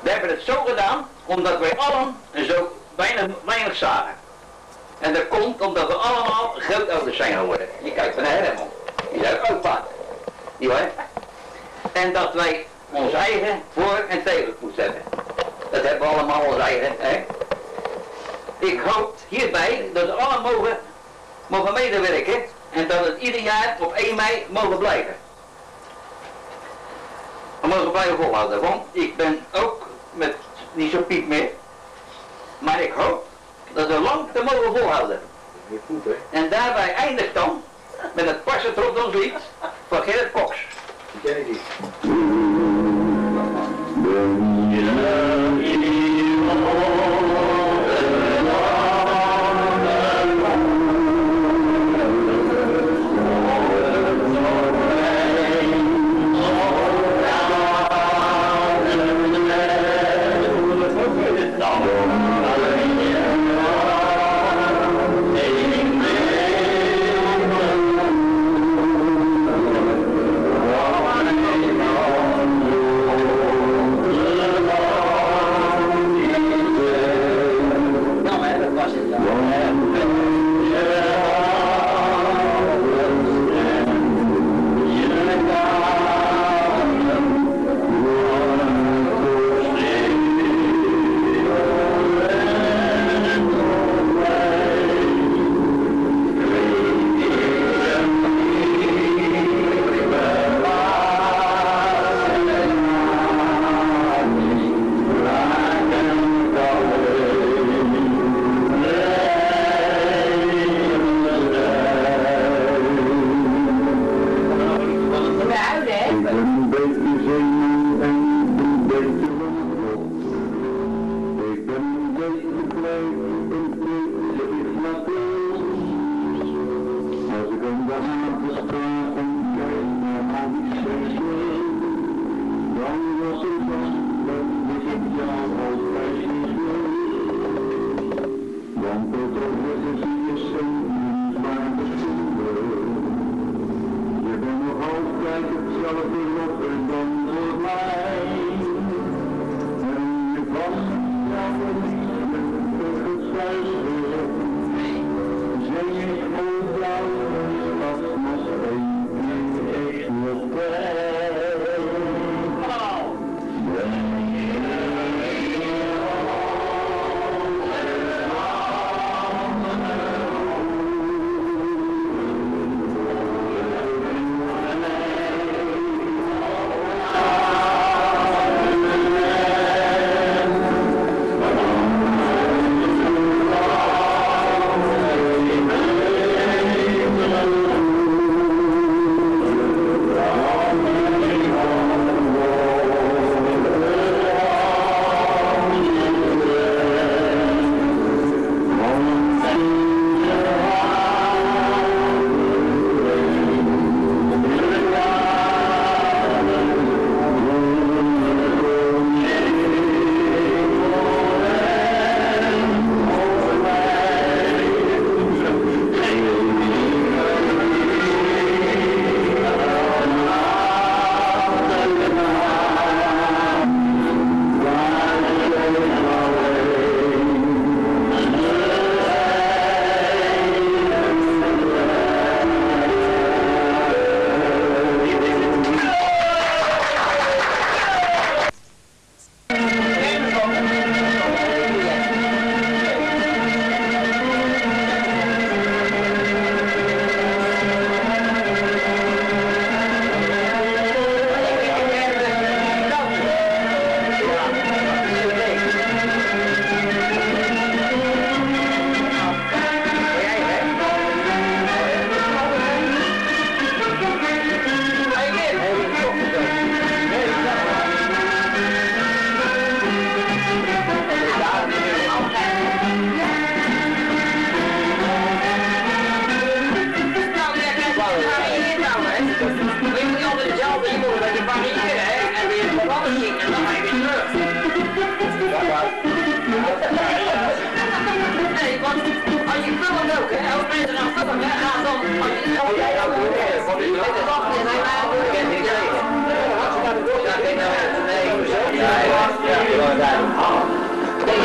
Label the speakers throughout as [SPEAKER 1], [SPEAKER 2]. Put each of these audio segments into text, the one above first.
[SPEAKER 1] We hebben het zo gedaan, omdat wij allen zo weinig zagen. En dat komt omdat we allemaal grootouders zijn geworden. Je kijkt naar Herman, die is ook opa. Die hoor. En dat wij ons eigen voor- en tegenpoets hebben. Dat hebben we allemaal ons eigen, hè. Ik hoop hierbij dat we allemaal mogen medewerken en dat het ieder jaar op 1 mei mogen blijven. We mogen blijven volhouden, want ik ben ook met niet zo piep meer. Maar ik hoop dat we lang te mogen volhouden. En daarbij eindigt dan met het passen tot ons lied van Gerrit Cox.
[SPEAKER 2] Ken ik niet.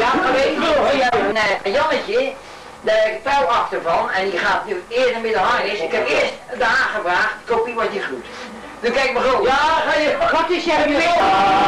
[SPEAKER 2] geweest. Nee, Jannetje, de touw achtervan en die gaat nu eerder met de harnis. Ik heb eerst de aangevraagd, kopie wat je groet. Nu kijk maar goed.
[SPEAKER 3] Ja, ga je.
[SPEAKER 2] Wat is jij?